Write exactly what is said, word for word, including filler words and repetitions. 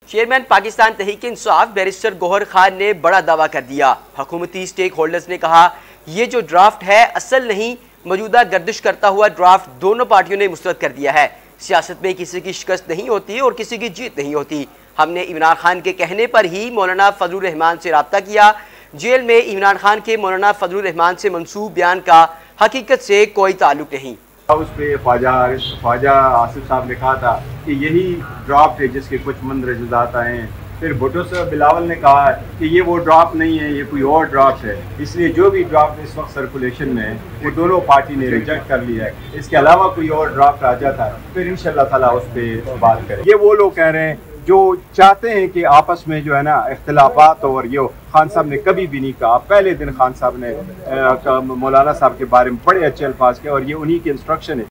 Chairman Pakistan Tehreek Insaf barrister Gohar Khan ने बड़ा दावा कर दिया। हुकूमती स्टेक होल्डर्स ने कहा ये जो ड्राफ्ट है असल नहीं, मौजूदा गर्दिश करता हुआ ड्राफ्ट दोनों पार्टियों ने मुस्तरद कर दिया है। सियासत में किसी की शिकस्त नहीं होती और किसी की जीत नहीं होती। हमने इमरान खान के कहने पर ही मौलाना फजलुर रहमान से रब्ता किया। जेल में इमरान खान के मौलाना फजलुर रहमान से मंसूब बयान का हकीकत से कोई ताल्लुक नहीं। उस पर ख्वाजा ख्वाजा आसिफ साहब ने कहा था कि यही ड्राफ्ट है जिसके कुछ मंदरजात आए हैं। फिर भुट्टो साहब बिलावल ने कहा कि ये वो ड्राफ्ट नहीं है, ये कोई और ड्राफ्ट है। इसलिए जो भी ड्राफ्ट इस वक्त सर्कुलेशन में है वो दोनों पार्टी ने रिजेक्ट कर लिया है। इसके अलावा कोई और ड्राफ्ट आ जाता है फिर इंशाल्लाह ताला उस पर बात करें। ये वो लोग कह रहे हैं जो चाहते हैं कि आपस में जो है ना इख्तिलाफात, और ये खान साहब ने कभी भी नहीं कहा। पहले दिन खान साहब ने मौलाना साहब के बारे में बड़े अच्छे अल्फाज के, और ये उन्हीं की इंस्ट्रक्शन है